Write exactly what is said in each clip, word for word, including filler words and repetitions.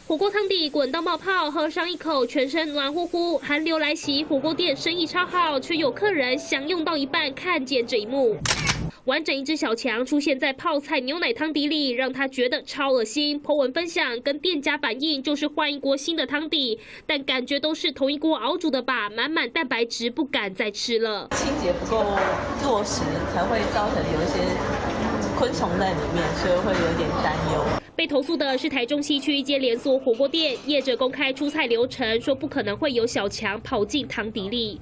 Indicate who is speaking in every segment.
Speaker 1: 火锅汤底滚到冒泡，喝上一口，全身暖乎乎。寒流来袭，火锅店生意超好，却有客人享用到一半，看见这一幕。 完整一只小强出现在泡菜牛奶汤底里，让他觉得超恶心。po文分享，跟店家反映就是换一锅新的汤底，但感觉都是同一锅熬煮的吧，满满蛋白质，不敢再吃了。
Speaker 2: 清洁不够落实，才会造成有一些昆虫在里面，所以会有点担忧。
Speaker 1: 被投诉的是台中西区一间连锁火锅店，业者公开出菜流程，说不可能会有小强跑进汤底里。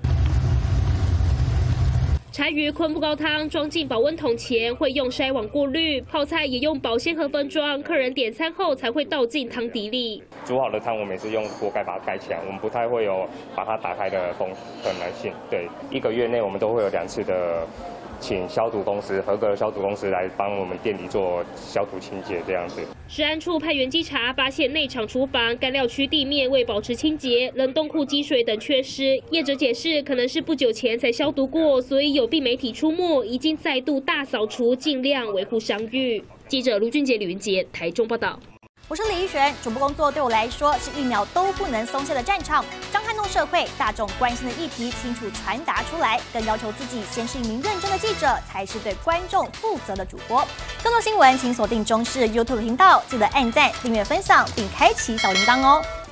Speaker 1: 柴鱼昆布高汤装进保温桶前会用筛网过滤，泡菜也用保鲜盒分装，客人点餐后才会倒进汤底里。
Speaker 3: 煮好的汤，我们也是用锅盖把它盖起来，我们不太会有把它打开的风可能性。对，一个月内我们都会有两次的。 请消毒公司合格的消毒公司来帮我们店里做消毒清洁，这样子。
Speaker 1: 食安处派员稽查，发现内场厨房、干料区地面为保持清洁，冷冻库积水等缺失。业者解释，可能是不久前才消毒过，所以有病媒体出没，已经再度大扫除，尽量维护商誉。记者卢俊杰、李云杰，台中报道。
Speaker 4: 我是李依璇，主播工作对我来说是一秒都不能松懈的战场，将撼动社会大众关心的议题清楚传达出来，更要求自己先是一名认真的记者，才是对观众负责的主播。更多新闻请锁定中视 YouTube 频道，记得按赞、订阅、分享，并开启小铃铛哦。